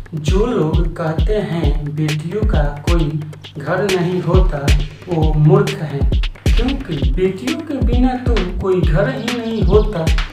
जो लोग कहते हैं बेटियों का कोई घर नहीं होता वो मूर्ख हैं, क्योंकि बेटियों के बिना तो कोई घर ही नहीं होता।